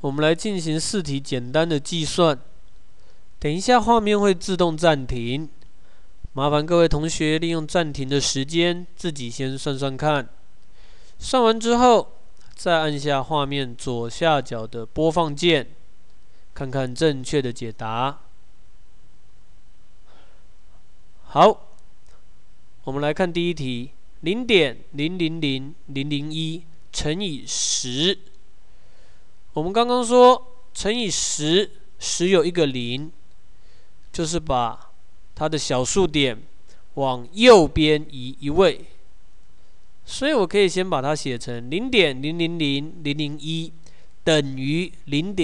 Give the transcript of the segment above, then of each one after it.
我们来进行4题简单的计算。等一下画面会自动暂停，麻烦各位同学利用暂停的时间自己先算算看。算完之后，再按下画面左下角的播放键，看看正确的解答。好，我们来看第一题，0.000001乘以10。我们刚刚说乘以10，10有一个0，就是把它的小数点往右边移一位，所以我可以先把它写成0.000001等于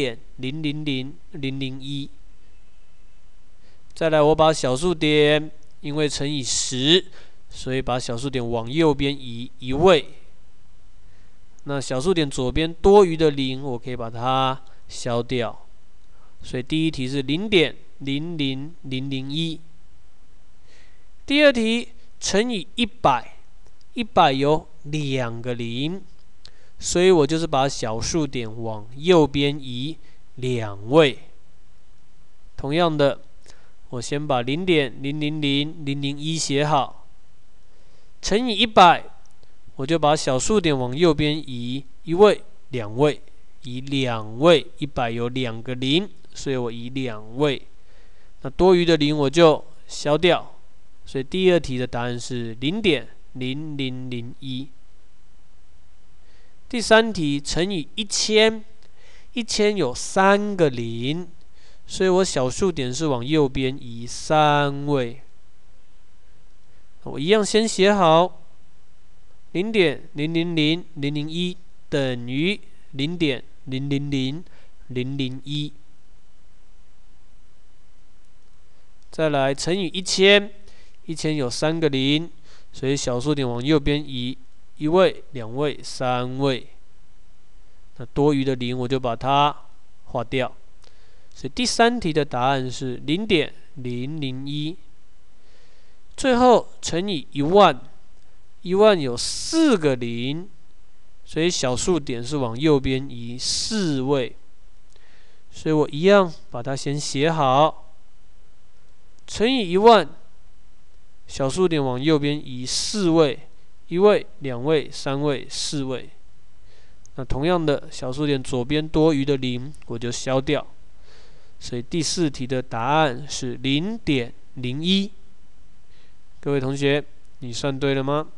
0.000001。再来，我把小数点因为乘以10，所以把小数点往右边移一位。那小数点左边多余的0，我可以把它消掉。所以第一题是0.00001。第二题乘以100，100有2个0，所以我就是把小数点往右边移2位。同样的，我先把0.000001写好，乘以100，我就把小数点往右边移1位、2位，移2位。100有2个0，所以我移2位。那多余的0我就消掉，所以第二题的答案是0.0001。第三题乘以1000，1000有3个0，所以我小数点是往右边移3位。我一样先写好，0.000001等于0.000001。再来乘以1000，1000有3个0，所以小数点往右边移1位、2位、3位。那多余的0我就把它划掉，所以第三题的答案是0.001。最后乘以10000，10000有4个0，所以小数点是往右边移4位，所以我一样把它先写好，乘以10000，小数点往右边移4位，1位、2位、3位、4位。那同样的，小数点左边多余的0我就消掉，所以第4题的答案是0.01。各位同学，你算对了吗？